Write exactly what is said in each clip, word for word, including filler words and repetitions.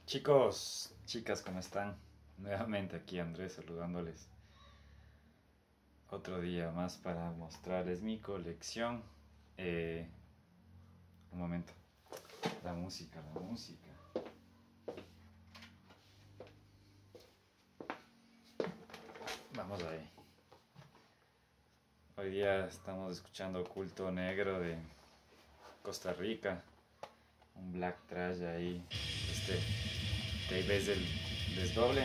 Chicos, chicas, ¿cómo están? Nuevamente aquí Andrés saludándoles otro día más para mostrarles mi colección. Eh, un momento, la música, la música. Vamos ahí. Hoy día estamos escuchando Culto Negro de Costa Rica, un black trash ahí, este, que ahí ves el desdoble,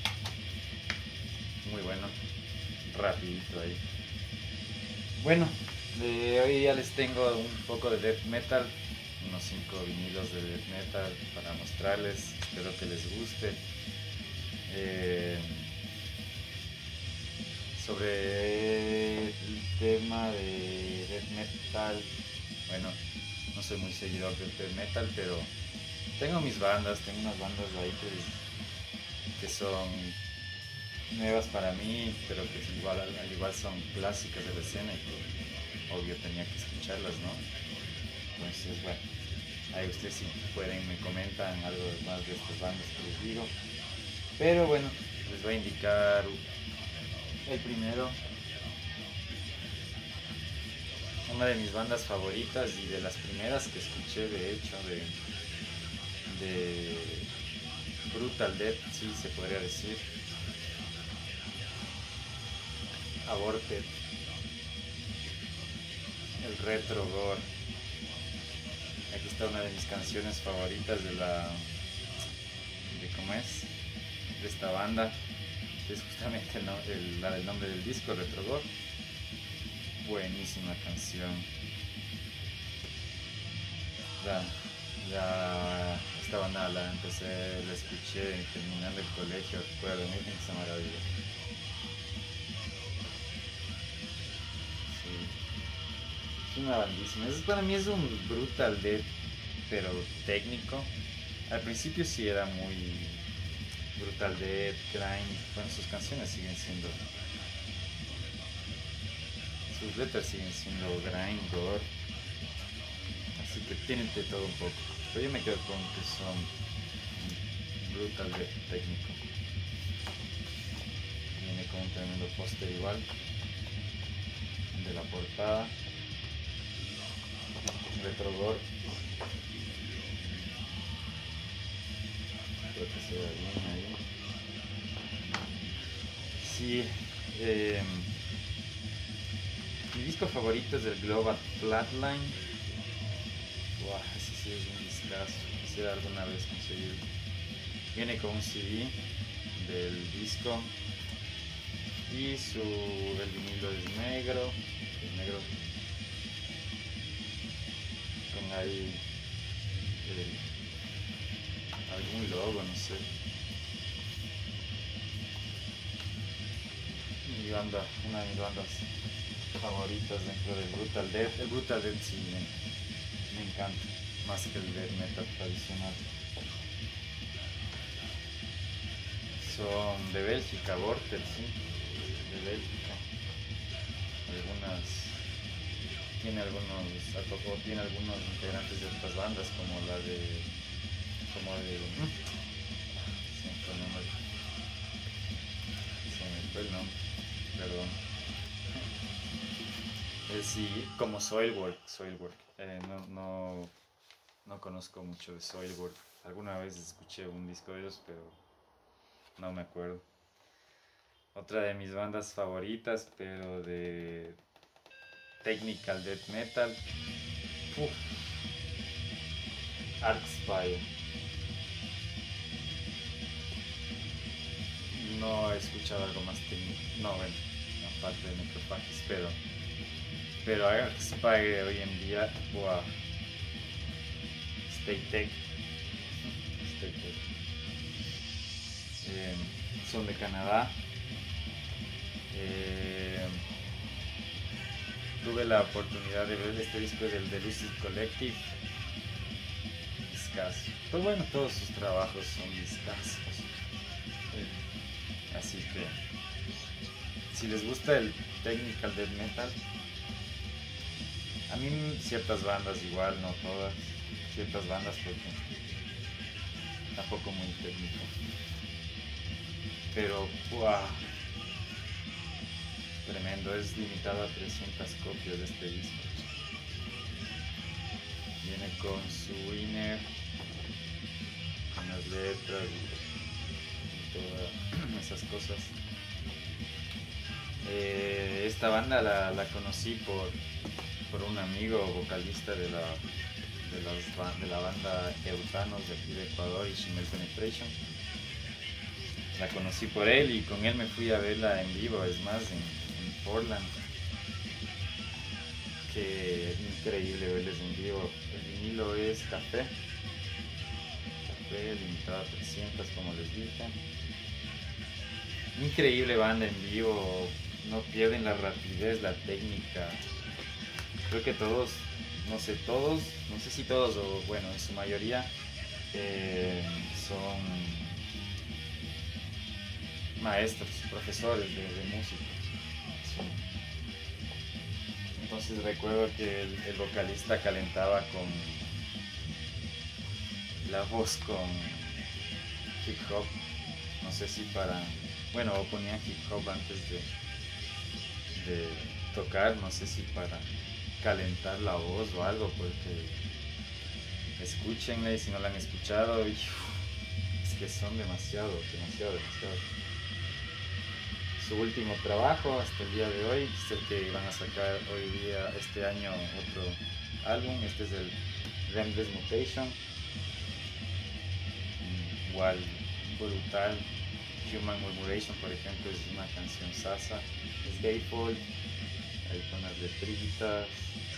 muy bueno, rapidito ahí. Bueno, de hoy día les tengo un poco de death metal, unos cinco vinilos de death metal para mostrarles, espero que les guste. Eh, sobre el tema de death metal, bueno, no soy muy seguidor del death metal, pero tengo mis bandas, tengo unas bandas ahí que, que son nuevas para mí, pero que igual, al igual son clásicas de la escena y que obvio tenía que escucharlas, ¿no? Entonces, bueno, ahí ustedes si pueden me comentan algo más de estas bandas que les digo. Pero bueno, les voy a indicar el primero, una de mis bandas favoritas y de las primeras que escuché, de hecho, de, de Brutal Death, sí se podría decir. Aborted, el retro gore. Aquí está una de mis canciones favoritas de la, de cómo es, de esta banda, que es justamente el, el, la del nombre del disco, Retro Gore. Buenísima canción. La, la, esta banda la empecé, la escuché terminando el colegio, recuerdo, muy bien esa maravilla. Sí, es una bandísima. Eso para mí es un brutal death, pero técnico. Al principio sí era muy brutal death, grind. Bueno, sus canciones siguen siendo, sus letras siguen siendo grind, gore. Así que tienen de todo un poco. Pero yo me quedo con que son brutal death técnico. Viene con un tremendo póster igual de la portada. Retro gore. Creo que se ve bien ahí. Sí, eh, mi disco favorito es el Global Flatline. Wow, ese sí es un discazo. Quisiera alguna vez conseguirlo. Viene con un C D del disco y su el vinilo es negro, es negro con ahí el, algún logo, no sé. Mi banda, una de mis bandas favoritas dentro del Brutal Death. El Brutal Death sí me, me encanta, más que el death metal tradicional. Son de Bélgica, Aborted, sí, de Bélgica. Algunas, tiene algunos, o tiene algunos integrantes de otras bandas como la de, como de, se me fue el nombre, se me fue el nombre, perdón. Eh, sí, como Soilwork, Soilwork. Eh, no, no, no conozco mucho de Soilwork. Alguna vez escuché un disco de ellos, pero no me acuerdo. Otra de mis bandas favoritas, pero de technical death metal, uf, Archspire. No he escuchado algo más técnico, no, bueno, aparte de Necrophagis, pero pero Archspire hoy en día, wow, Stay Tech, Stay Tech. Eh, son de Canadá. Eh, tuve la oportunidad de ver este disco del The Lucid Collective. Discazo. Pues bueno, todos sus trabajos son discazos. Eh, así que, si les gusta el technical death metal, a mí ciertas bandas igual, no todas, ciertas bandas porque tampoco muy técnico. Pero, ¡buah! Tremendo, es limitado a trescientas copias de este disco. Viene con su inner, con las letras y, y todas esas cosas. Eh, esta banda la, la conocí por, por un amigo vocalista de la, de, las, de la banda Eutanos de aquí de Ecuador, y Shimel Penetration. La conocí por él y con él me fui a verla en vivo, es más, en, en Portland. Qué increíble verles en vivo. El vinilo es café, café limitado a trescientas, como les dije. Increíble banda en vivo, no pierden la rapidez, la técnica. Creo que todos, no sé, todos, no sé si todos, o bueno, en su mayoría eh, son maestros, profesores de, de música. Sí. Entonces recuerdo que el, el vocalista calentaba con la voz con hip hop, no sé si para, bueno, o ponían hip hop antes de, de tocar, no sé si para calentar la voz o algo, porque escúchenla, y si no la han escuchado, y, uf, es que son demasiado, demasiado, demasiado. Su último trabajo hasta el día de hoy es el que van a sacar hoy día, este año, otro álbum. Este es el Remless Mutation, igual brutal. Human Murmuration, por ejemplo, es una canción sasa. Es Gatefold, ahí con las letritas.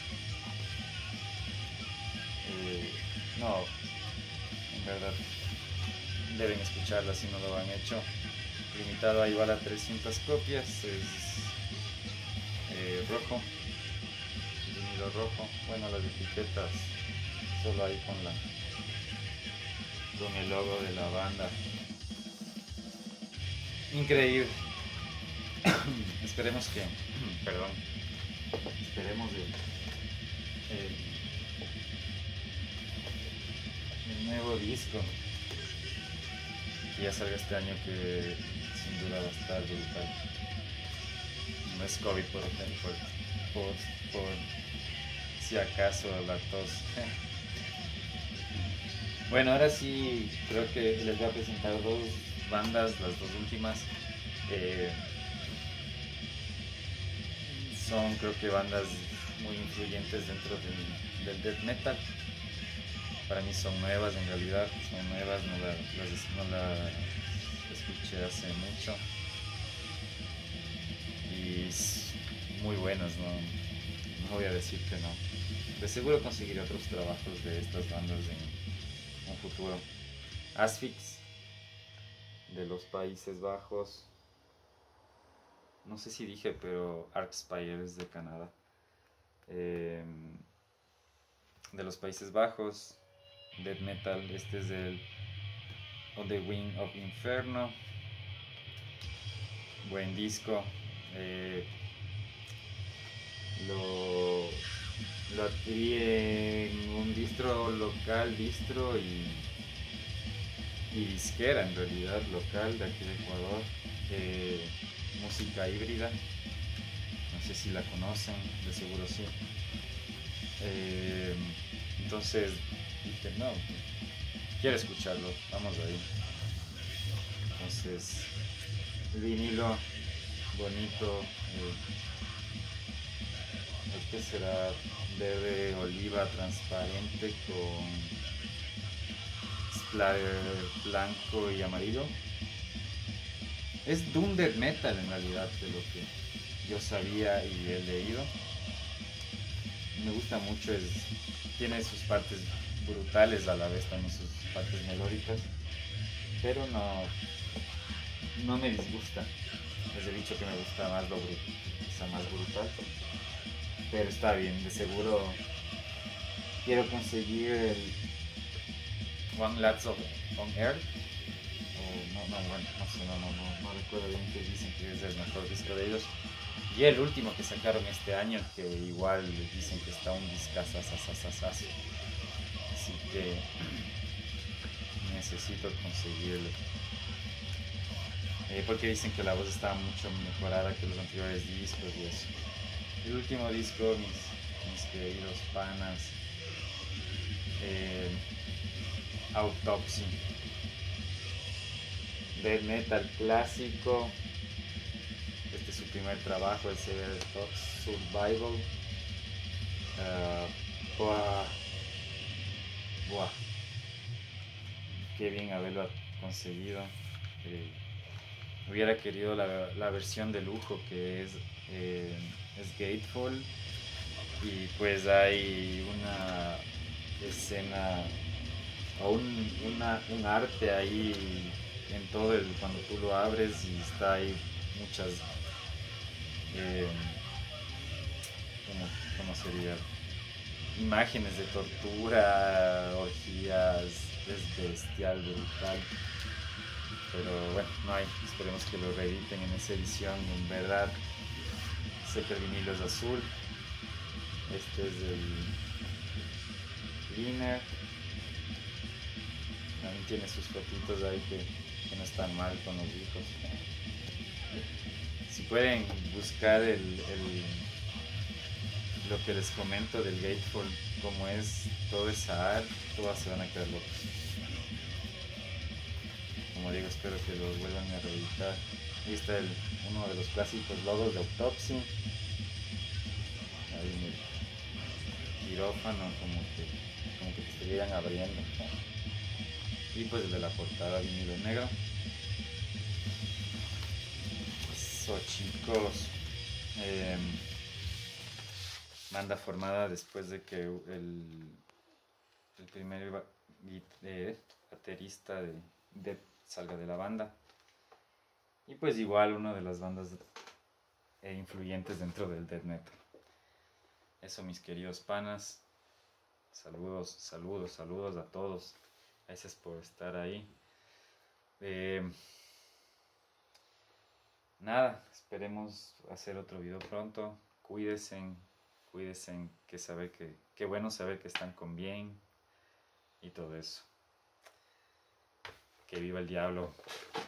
Eh, no, en verdad deben escucharla si no lo han hecho. Limitado a igual a trescientas copias, es eh, rojo, vinilo rojo. Bueno, las etiquetas solo ahí con la con el logo de la banda. Increíble. Esperemos que, perdón, esperemos el, el, el nuevo disco que ya salga este año, que sin duda va a estar brutal. No es COVID, por ejemplo, por, por si acaso la tos. Bueno, ahora sí creo que les voy a presentar dos bandas, las dos últimas. Eh, son creo que bandas muy influyentes dentro del, del death metal. Para mí son nuevas, en realidad son nuevas, no las la, no la escuché hace mucho y muy buenas, no, no voy a decir que no. De seguro conseguiré otros trabajos de estas bandas en un futuro. Asphyx, de los Países Bajos, no sé si dije, pero Archspire es de Canadá. Eh, de los Países Bajos, death metal. Este es el On the Wing of Inferno, buen disco. Eh, lo, lo adquirí en un distro local, distro y, y disquera en realidad local de aquí de Ecuador. Eh, música híbrida, no sé si la conocen, de seguro sí. Eh, entonces dije, no, quiero escucharlo, vamos ahí. Entonces, vinilo bonito, eh, este será verde oliva transparente con splatter blanco y amarillo. Es doom death metal en realidad, de lo que yo sabía y he leído. Me gusta mucho, es, tiene sus partes brutales, a la vez también sus partes melódicas, pero no, no me disgusta. Les he dicho que me gusta más lo brutal, quizá más brutal, pero está bien. De seguro quiero conseguir el One Lads of on Earth, o no, no, bueno, no sé, no, no, no, no recuerdo bien, que dicen que es el mejor disco de ellos. Y el último que sacaron este año, que igual dicen que está un discazazazazazazo. Así que necesito conseguirlo. Eh, porque dicen que la voz está mucho mejorada que los anteriores discos y eso. El último disco, mis, mis queridos panas, eh, Autopsy, death metal clásico. Este es su primer trabajo, el Severe Survival. Uh, buah, buah, qué bien haberlo conseguido. Eh, hubiera querido la, la versión de lujo que es, eh, es Gatefall, y pues hay una escena o un, una, un arte ahí en todo el, cuando tú lo abres, y está ahí muchas eh, ¿cómo, cómo sería? Imágenes de tortura, orgías, es bestial, brutal. Pero bueno, no hay, esperemos que lo reediten en esa edición. En verdad, sé que el vinilo es azul. Este es el liner. También tiene sus fotitos ahí que, que no están mal con los hijos. Si pueden buscar el, el, lo que les comento del Gatefall, como es toda esa arte, todas se van a quedar locos. Como digo, espero que lo vuelvan a reeditar. Ahí está el, uno de los clásicos logos de Autopsy. Ahí en el quirófano, como que, como que te estuvieran abriendo. Y pues el de la portada, vinilo negro. Eso, chicos. Eh, banda formada después de que el, el primer eh, baterista de Death salga de la banda. Y pues igual una de las bandas eh, influyentes dentro del death metal. Eso, mis queridos panas. Saludos, saludos, saludos a todos. Gracias por estar ahí. Eh, nada, esperemos hacer otro video pronto. Cuídense, cuídense, que saber que, qué bueno saber que están con bien y todo eso. Que viva el diablo.